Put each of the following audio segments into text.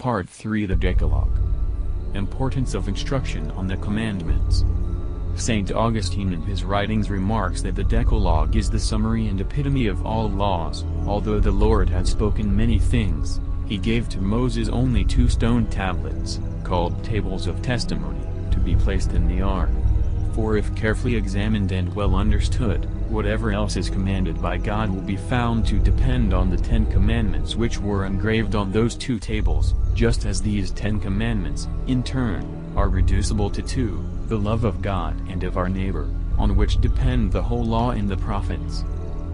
Part 3 The Decalogue. Importance of instruction on the commandments. St. Augustine in his writings remarks that the Decalogue is the summary and epitome of all laws. Although the Lord had spoken many things, he gave to Moses only 2 stone tablets, called tables of testimony, to be placed in the ark. For if carefully examined and well understood, whatever else is commanded by God will be found to depend on the 10 commandments which were engraved on those 2 tables, just as these 10 commandments, in turn, are reducible to 2, the love of God and of our neighbor, on which depend the whole law and the prophets.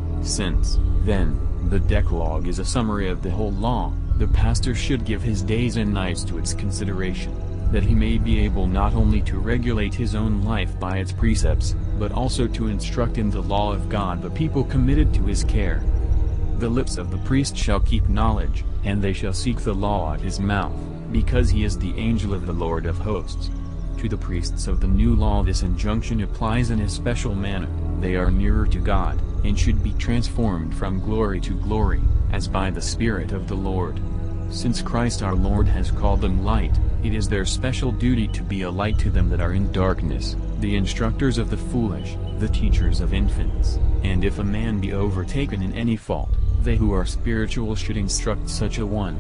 Since, then, the Decalogue is a summary of the whole law, the pastor should give his days and nights to its consideration, that he may be able not only to regulate his own life by its precepts, but also to instruct in the law of God the people committed to his care. The lips of the priest shall keep knowledge, and they shall seek the law at his mouth, because he is the angel of the Lord of hosts. To the priests of the new law this injunction applies in a special manner. They are nearer to God, and should be transformed from glory to glory, as by the Spirit of the Lord. Since Christ our Lord has called them light, it is their special duty to be a light to them that are in darkness, the instructors of the foolish, the teachers of infants, and if a man be overtaken in any fault, they who are spiritual should instruct such a one.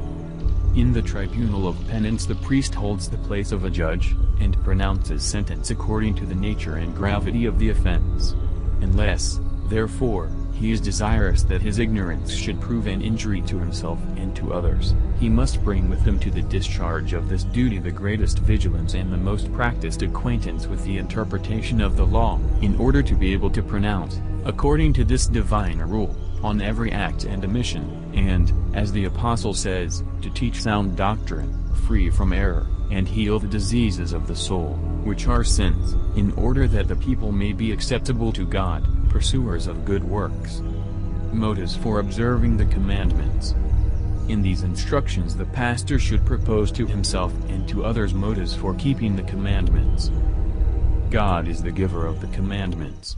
In the tribunal of penance the priest holds the place of a judge, and pronounces sentence according to the nature and gravity of the offense. Unless, therefore, he is desirous that his ignorance should prove an injury to himself and to others, he must bring with him to the discharge of this duty the greatest vigilance and the most practiced acquaintance with the interpretation of the law, in order to be able to pronounce, according to this divine rule, on every act and omission, and, as the Apostle says, to teach sound doctrine, free from error, and heal the diseases of the soul, which are sins, in order that the people may be acceptable to God, pursuers of good works. Motives for observing the commandments. In these instructions the pastor should propose to himself and to others motives for keeping the commandments. God is the giver of the commandments.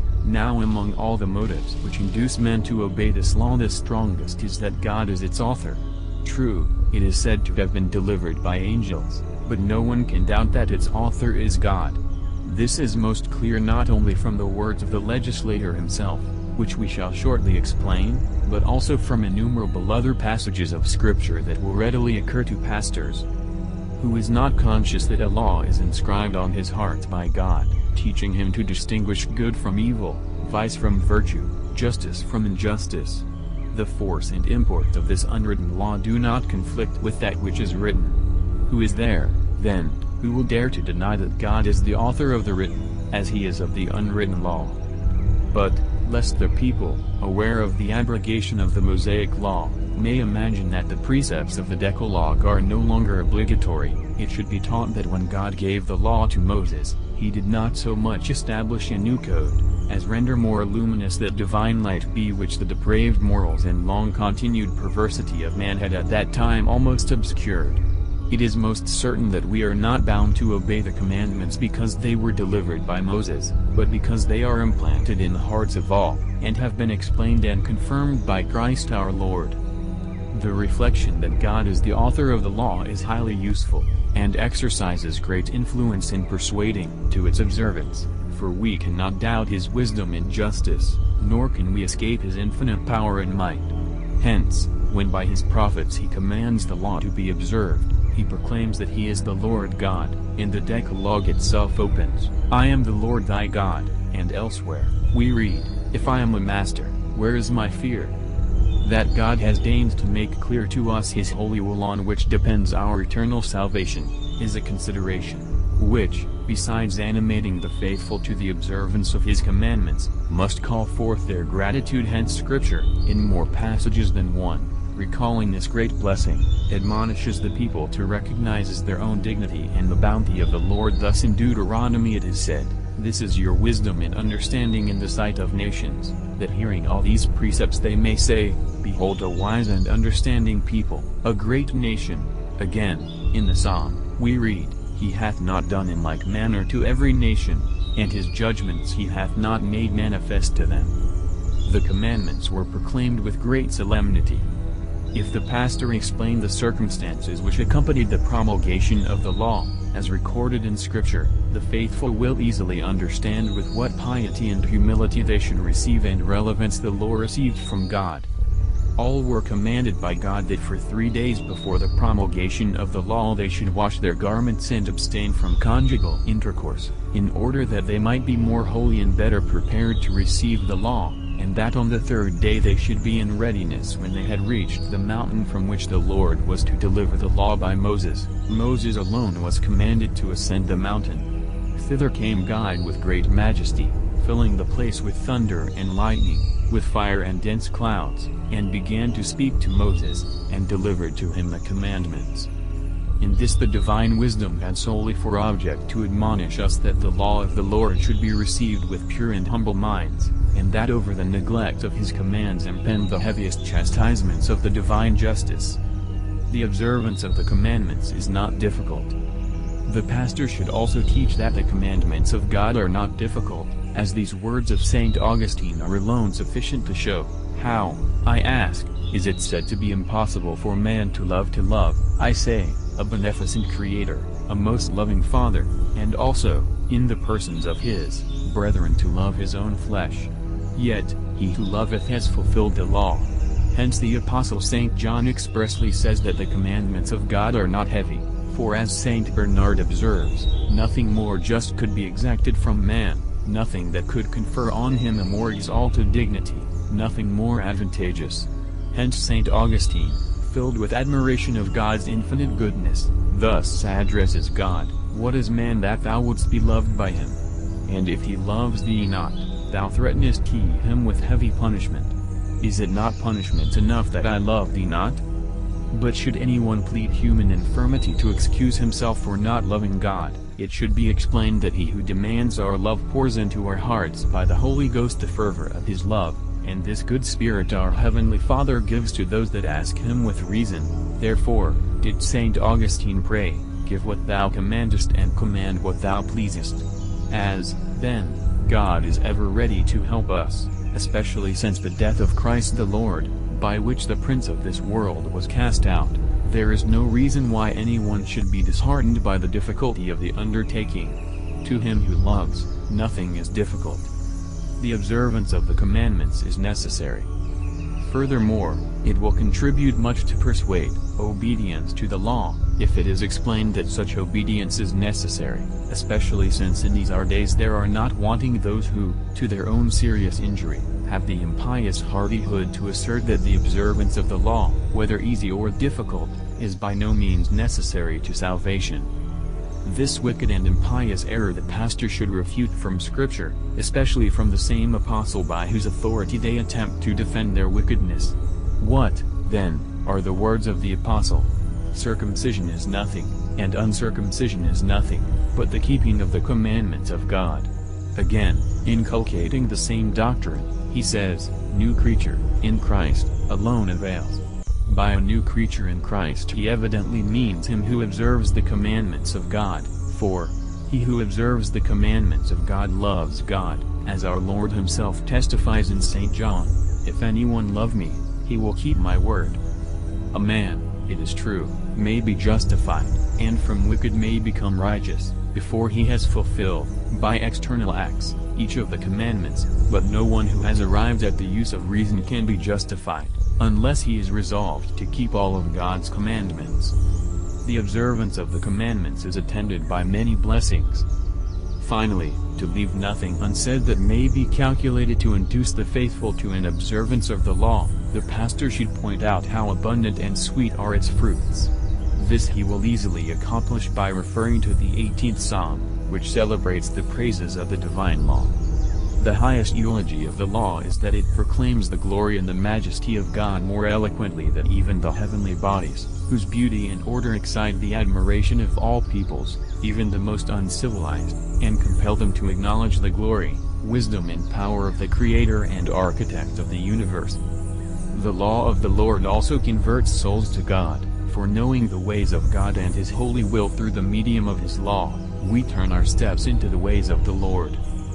Now among all the motives which induce men to obey this law the strongest is that God is its author. True, it is said to have been delivered by angels, but no one can doubt that its author is God. This is most clear not only from the words of the legislator himself, which we shall shortly explain, but also from innumerable other passages of Scripture that will readily occur to pastors. Who is not conscious that a law is inscribed on his heart by God, teaching him to distinguish good from evil, vice from virtue, justice from injustice? The force and import of this unwritten law do not conflict with that which is written. Who is there, then, who will dare to deny that God is the author of the written, as he is of the unwritten law? But, lest the people, aware of the abrogation of the Mosaic law, may imagine that the precepts of the Decalogue are no longer obligatory, it should be taught that when God gave the law to Moses, he did not so much establish a new code, as render more luminous that divine light be which the depraved morals and long-continued perversity of man had at that time almost obscured. It is most certain that we are not bound to obey the commandments because they were delivered by Moses, but because they are implanted in the hearts of all, and have been explained and confirmed by Christ our Lord. The reflection that God is the author of the law is highly useful, and exercises great influence in persuading to its observance, for we cannot doubt his wisdom and justice, nor can we escape his infinite power and might. Hence, when by his prophets he commands the law to be observed, he proclaims that he is the Lord God, and the Decalogue itself opens, "I am the Lord thy God," and elsewhere, we read, "If I am a master, where is my fear?" That God has deigned to make clear to us his holy will on which depends our eternal salvation, is a consideration, which, besides animating the faithful to the observance of his commandments, must call forth their gratitude. Hence Scripture, in more passages than one, recalling this great blessing, admonishes the people to recognize as their own dignity and the bounty of the Lord. Thus in Deuteronomy it is said, "This is your wisdom and understanding in the sight of nations, that hearing all these precepts they may say, Behold a wise and understanding people, a great nation." Again, in the Psalm, we read, "He hath not done in like manner to every nation, and his judgments he hath not made manifest to them." The commandments were proclaimed with great solemnity. If the pastor explained the circumstances which accompanied the promulgation of the law, as recorded in Scripture, the faithful will easily understand with what piety and humility they should receive and relevance the law received from God. All were commanded by God that for 3 days before the promulgation of the law they should wash their garments and abstain from conjugal intercourse, in order that they might be more holy and better prepared to receive the law, and that on the 3rd day they should be in readiness when they had reached the mountain from which the Lord was to deliver the law by Moses. Moses alone was commanded to ascend the mountain. Thither came God with great majesty, filling the place with thunder and lightning, with fire and dense clouds, and began to speak to Moses, and delivered to him the commandments. In this the divine wisdom had solely for object to admonish us that the law of the Lord should be received with pure and humble minds, and that over the neglect of his commands impend the heaviest chastisements of the divine justice. The observance of the commandments is not difficult. The pastor should also teach that the commandments of God are not difficult, as these words of St. Augustine are alone sufficient to show. How, I ask, is it said to be impossible for man to love, I say, a beneficent Creator, a most loving Father, and also, in the persons of his brethren to love his own flesh? Yet, he who loveth has fulfilled the law. Hence the Apostle St. John expressly says that the commandments of God are not heavy, for as St. Bernard observes, nothing more just could be exacted from man, nothing that could confer on him a more exalted dignity, nothing more advantageous. Hence St. Augustine, filled with admiration of God's infinite goodness, thus addresses God, "What is man that thou wouldst be loved by him? And if he loves thee not, thou threatenest him with heavy punishment. Is it not punishment enough that I love thee not?" But should anyone plead human infirmity to excuse himself for not loving God, it should be explained that he who demands our love pours into our hearts by the Holy Ghost the fervor of his love, and this good Spirit our Heavenly Father gives to those that ask him with reason. Therefore, did St. Augustine pray, "Give what thou commandest and command what thou pleasest." As, then, God is ever ready to help us, especially since the death of Christ the Lord, by which the prince of this world was cast out, there is no reason why anyone should be disheartened by the difficulty of the undertaking. To him who loves, nothing is difficult. The observance of the commandments is necessary. Furthermore, it will contribute much to persuade obedience to the law, if it is explained that such obedience is necessary, especially since in these our days there are not wanting those who, to their own serious injury, have the impious hardihood to assert that the observance of the law, whether easy or difficult, is by no means necessary to salvation. This wicked and impious error the pastor should refute from Scripture, especially from the same apostle by whose authority they attempt to defend their wickedness. What, then, are the words of the apostle? Circumcision is nothing, and uncircumcision is nothing, but the keeping of the commandments of God. Again, inculcating the same doctrine, he says, "New creature, in Christ, alone avails." By a new creature in Christ he evidently means him who observes the commandments of God, for, he who observes the commandments of God loves God, as our Lord himself testifies in St. John, "If anyone love me, he will keep my word." A man, it is true, may be justified, and from wicked may become righteous, before he has fulfilled, by external acts, each of the commandments, but no one who has arrived at the use of reason can be justified, unless he is resolved to keep all of God's commandments. The observance of the commandments is attended by many blessings. Finally, to leave nothing unsaid that may be calculated to induce the faithful to an observance of the law, the pastor should point out how abundant and sweet are its fruits. This he will easily accomplish by referring to the 18th Psalm, which celebrates the praises of the divine law. The highest eulogy of the law is that it proclaims the glory and the majesty of God more eloquently than even the heavenly bodies, whose beauty and order excite the admiration of all peoples, even the most uncivilized, and compel them to acknowledge the glory, wisdom and power of the Creator and Architect of the universe. The law of the Lord also converts souls to God, for knowing the ways of God and His holy will through the medium of His law, we turn our steps into the ways of the Lord.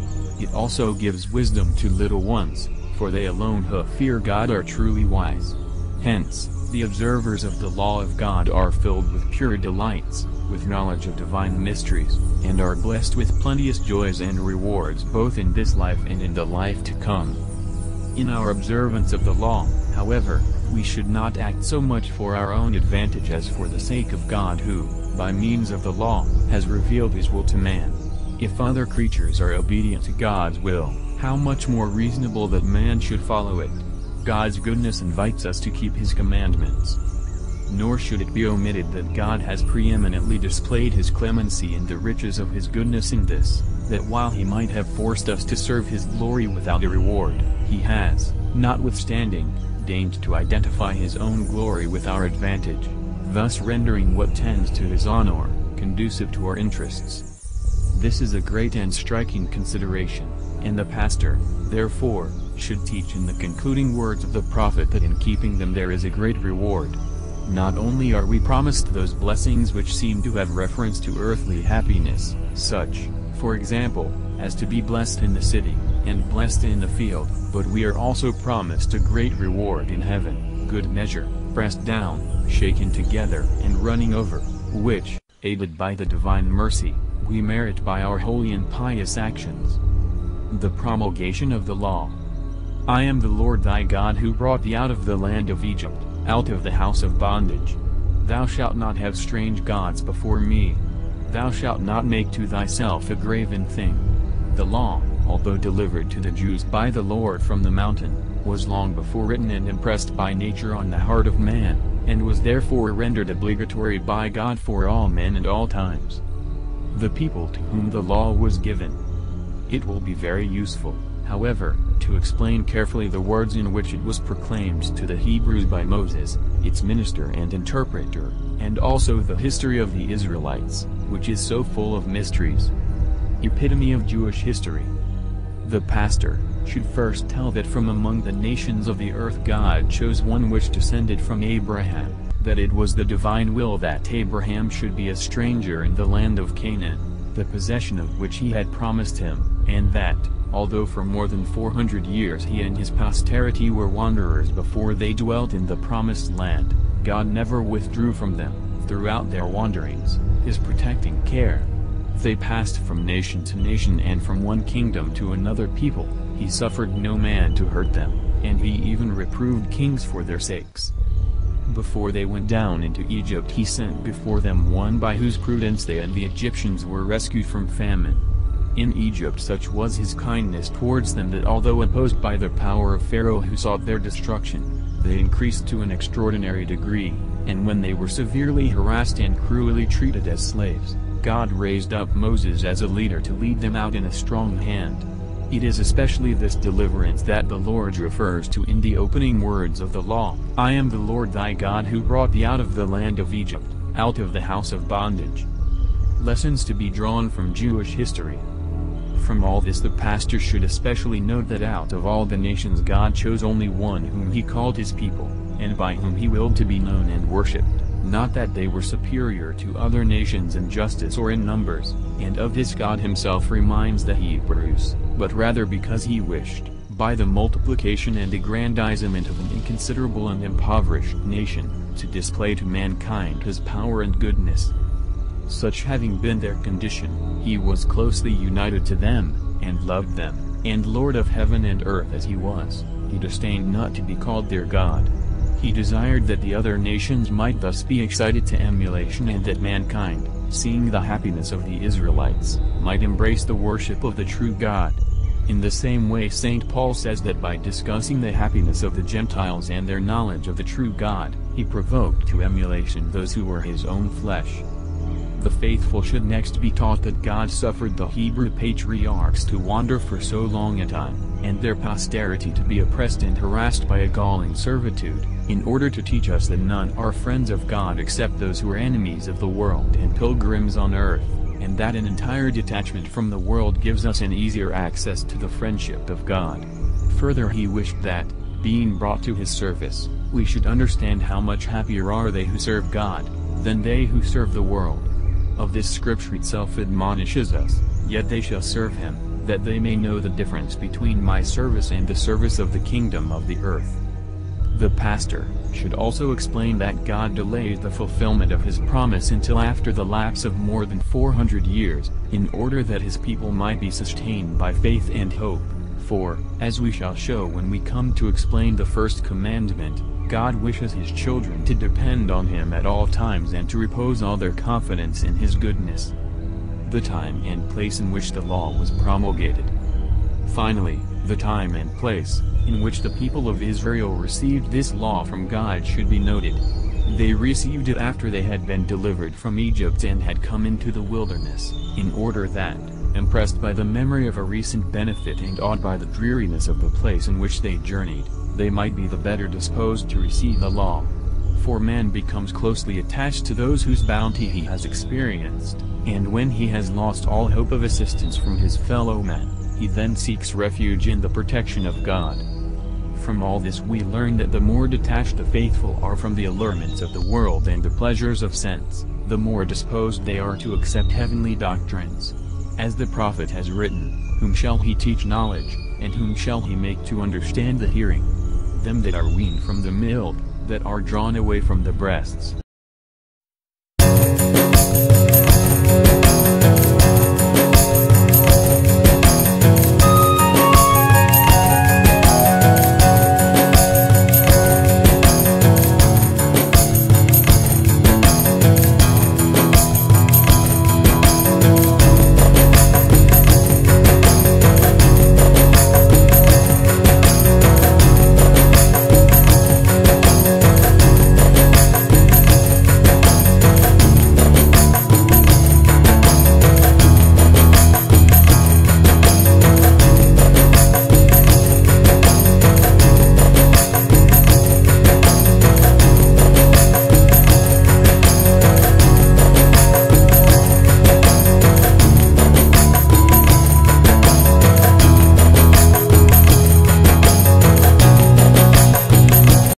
It also gives wisdom to little ones, for they alone who fear God are truly wise. Hence, The observers of the law of God are filled with pure delights, with knowledge of divine mysteries, and are blessed with plenteous joys and rewards both in this life and in the life to come. In our observance of the law, however, we should not act so much for our own advantage as for the sake of God who, by means of the law, has revealed his will to man. If other creatures are obedient to God's will, how much more reasonable that man should follow it. God's goodness invites us to keep his commandments. Nor should it be omitted that God has preeminently displayed his clemency and the riches of his goodness in this, that while he might have forced us to serve his glory without a reward, he has, notwithstanding, deigned to identify his own glory with our advantage, thus rendering what tends to his honor, conducive to our interests. This is a great and striking consideration, and the pastor, therefore, should teach in the concluding words of the prophet that in keeping them there is a great reward. Not only are we promised those blessings which seem to have reference to earthly happiness, such, for example, as to be blessed in the city, and blessed in the field, but we are also promised a great reward in heaven, good measure, pressed down, shaken together, and running over, which, aided by the divine mercy, we merit by our holy and pious actions. The promulgation of the law. I am the Lord thy God who brought thee out of the land of Egypt, out of the house of bondage. Thou shalt not have strange gods before me. Thou shalt not make to thyself a graven thing. The law, although delivered to the Jews by the Lord from the mountain, was long before written and impressed by nature on the heart of man, and was therefore rendered obligatory by God for all men and all times. The people to whom the law was given. It will be very useful, however, to explain carefully the words in which it was proclaimed to the Hebrews by Moses, its minister and interpreter, and also the history of the Israelites, which is so full of mysteries. Epitome of Jewish history. The pastor should first tell that from among the nations of the earth God chose one which descended from Abraham, that it was the divine will that Abraham should be a stranger in the land of Canaan, the possession of which he had promised him, and that, although for more than 400 years he and his posterity were wanderers before they dwelt in the promised land, God never withdrew from them, throughout their wanderings, his protecting care. They passed from nation to nation and from one kingdom to another people, he suffered no man to hurt them, and he even reproved kings for their sakes. Before they went down into Egypt he sent before them one by whose prudence they and the Egyptians were rescued from famine. In Egypt such was his kindness towards them that although opposed by the power of Pharaoh who sought their destruction, they increased to an extraordinary degree, and when they were severely harassed and cruelly treated as slaves, God raised up Moses as a leader to lead them out in a strong hand. It is especially this deliverance that the Lord refers to in the opening words of the law, I am the Lord thy God who brought thee out of the land of Egypt, out of the house of bondage. Lessons to be drawn from Jewish history. From all this the pastor should especially note that out of all the nations God chose only one whom he called his people, and by whom he willed to be known and worshipped, not that they were superior to other nations in justice or in numbers, and of this God himself reminds the Hebrews, but rather because he wished, by the multiplication and aggrandizement of an inconsiderable and impoverished nation, to display to mankind his power and goodness. Such having been their condition, he was closely united to them, and loved them, and Lord of heaven and earth as he was, he disdained not to be called their God. He desired that the other nations might thus be excited to emulation and that mankind, seeing the happiness of the Israelites, might embrace the worship of the true God. In the same way St. Paul says that by discussing the happiness of the Gentiles and their knowledge of the true God, he provoked to emulation those who were his own flesh. The faithful should next be taught that God suffered the Hebrew patriarchs to wander for so long a time, and their posterity to be oppressed and harassed by a galling servitude, in order to teach us that none are friends of God except those who are enemies of the world and pilgrims on earth, and that an entire detachment from the world gives us an easier access to the friendship of God. Further he wished that, being brought to his service, we should understand how much happier are they who serve God, than they who serve the world. Of this scripture itself admonishes us, yet they shall serve him, that they may know the difference between my service and the service of the kingdom of the earth. The pastor should also explain that God delays the fulfillment of his promise until after the lapse of more than 400 years, in order that his people might be sustained by faith and hope. For, as we shall show when we come to explain the first commandment, God wishes his children to depend on him at all times and to repose all their confidence in his goodness. The time and place in which the law was promulgated. Finally, the time and place in which the people of Israel received this law from God should be noted. They received it after they had been delivered from Egypt and had come into the wilderness, in order that, impressed by the memory of a recent benefit and awed by the dreariness of the place in which they journeyed, they might be the better disposed to receive the law. For man becomes closely attached to those whose bounty he has experienced, and when he has lost all hope of assistance from his fellow man, he then seeks refuge in the protection of God. From all this we learn that the more detached the faithful are from the allurements of the world and the pleasures of sense, the more disposed they are to accept heavenly doctrines. As the prophet has written, "Whom shall he teach knowledge, and whom shall he make to understand the hearing? Them that are weaned from the milk, that are drawn away from the breasts."